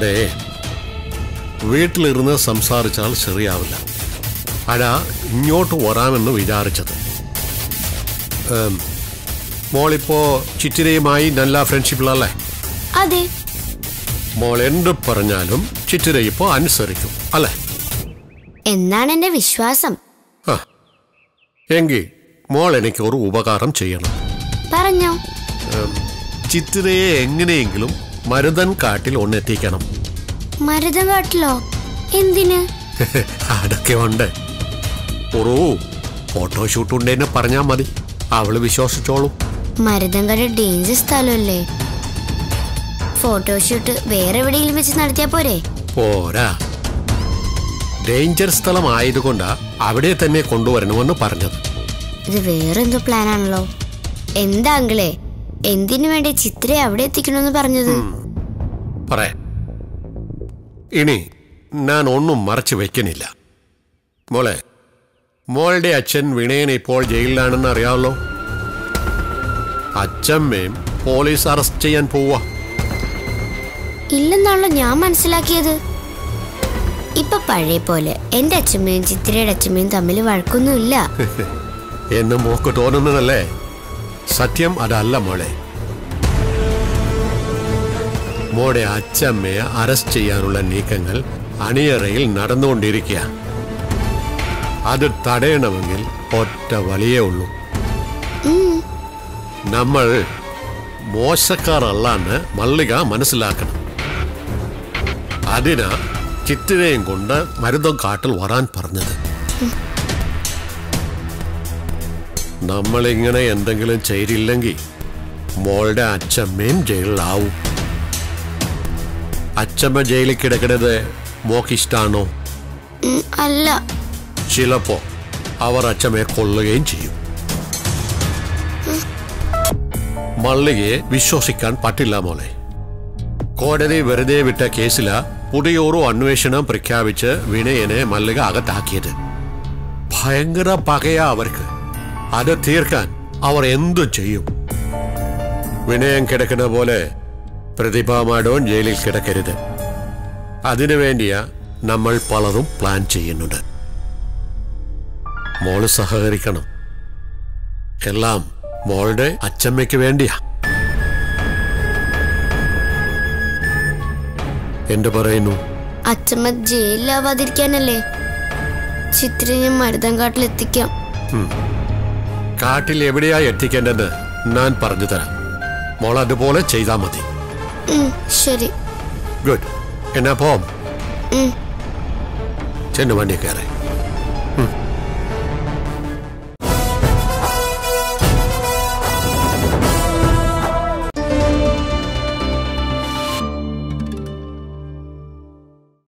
അതെ, വീട്ടിലിരുന്ന് സംസാരിച്ചാൽ ശരിയാവില്ല. അതാ ഇങ്ങോട്ട് വരാമെന്ന് വിചാരിച്ചത്. മോളിപ്പോ ചിറ്റിരയുമായി നല്ല ഫ്രണ്ട്ഷിപ്പിലല്ലേ? അതെ. മോൾ എന്ത് പറഞ്ഞാലും ചിറ്റിര ഇപ്പോ അനുസരിക്കും അല്ലേ? എന്നാണ് എന്റെ വിശ്വാസം. എങ്കിൽ മോൾ എനിക്ക് ഒരു ഉപകാരം ചെയ്യണം. പറഞ്ഞോ. ചിറ്റിരയെ എങ്ങനെയെങ്കിലും മരുതൻ കാട്ടിൽ ഒന്നെത്തിക്കണം. മരുതൻ കാട്ടിലോ? എന്തിന്? അതൊക്കെ ഉണ്ട്. ഒരു ഫോട്ടോഷൂട്ട് ഉണ്ടെന്ന് പറഞ്ഞാൽ മതി, അവള് വിശ്വസിച്ചോളും. മരുതൻകാട് ഡേഞ്ചർ സ്ഥലമല്ലേ? ഫോട്ടോഷൂട്ട് വേറെ എവിടെയെങ്കിലും വെച്ച് നടത്തിയാ പോരെ? പോരാ, ഡേഞ്ചർ സ്ഥലമായതുകൊണ്ടാ അവിടെ തന്നെ കൊണ്ടുവരണമെന്ന് പറഞ്ഞത്. ഇത് വേറെന്തോ പ്ലാനാണല്ലോ. എന്താ അങ്കിളെ, എന്തിനു വേണ്ടി ചിത്രയെ അവിടെ എത്തിക്കണമെന്ന് പറഞ്ഞത്? പറയാം. ഇനി ഞാൻ ഒന്നും മറച്ചു വെക്കുന്നില്ല. മോളെ, മോളുടെ അച്ഛൻ വിനയൻ ഇപ്പോൾ ജയിലിലാണെന്ന് അറിയാമല്ലോ. അച്ഛമ്മയും പോലീസ് അറസ്റ്റ് ചെയ്യാൻ പോവാ. ഇല്ലെന്നാണല്ലോ ഞാൻ മനസ്സിലാക്കിയത്. ഇപ്പൊ പഴയ പോലെ എന്റെ അച്ഛമ്മയും ചിത്രയുടെ അച്ഛമ്മയും തമ്മിൽ വഴക്കൊന്നുമില്ല എന്ന് മോക്ക് തോന്നുന്നതല്ലേ? സത്യം അതല്ല മോളെ. മോടെ അച്ഛമ്മയെ അറസ്റ്റ് ചെയ്യാനുള്ള നീക്കങ്ങൾ അണിയറയിൽ നടന്നുകൊണ്ടിരിക്കുക. അത് തടയണമെങ്കിൽ ഒറ്റ വഴിയേ ഉള്ളൂ. നമ്മൾ മോശക്കാരല്ലാന്ന് മല്ലിക മനസ്സിലാക്കണം. അതിനാ ചിറ്റിരയും കൊണ്ട് മരുതൻ കാട്ടിൽ വരാൻ പറഞ്ഞത്. നമ്മളിങ്ങനെ എന്തെങ്കിലും ചെയ്തില്ലെങ്കിൽ മോളുടെ അച്ഛമ്മയും ജയിലിലാവും. അച്ഛമ്മ ജയിലിൽ കിടക്കുന്നത് മോക്കിഷ്ടാണോ? അല്ല. ചിലപ്പോ അവർ അച്ഛമ്മയെ കൊല്ലുകയും ചെയ്യും. മല്ലികയെ വിശ്വസിക്കാൻ പറ്റില്ല മോളെ. കോടതി വെറുതെ വിട്ട കേസിലാ പുതിയൊരു അന്വേഷണം പ്രഖ്യാപിച്ച് വിനയനെ മല്ലിക അകത്താക്കിയത്. ഭയങ്കര പകയാ അവർക്ക്. അത് തീർക്കാൻ അവർ എന്തു ചെയ്യും. വിനയൻ കിടക്കുന്ന പോലെ പ്രതിഭ മാഡോൻ ജയിലിൽ കിടക്കരുത്. അതിനുവേണ്ടിയാ നമ്മൾ പലതും പ്ലാൻ ചെയ്യുന്നുണ്ട്. മോള് സഹകരിക്കണം. എല്ലാം മോളുടെ അച്ഛമ്മയ്ക്ക് വേണ്ടിയാ. എന്ത് പറയുന്നു? അച്ഛമ്മ ജയിലിലാവാതിരിക്കാനല്ലേ ചിത്രയെ മരുതൻ കാട്ടിൽ എത്തിക്കാം. കാട്ടിൽ എവിടെയാ എത്തിക്കേണ്ടത് ഞാൻ പറഞ്ഞു തരാം. മോൾ അതുപോലെ ചെയ്താൽ മതി. ശരി. ഗുഡ്. എന്നാ പോം. ചെന്നു വണ്ടി കയറി.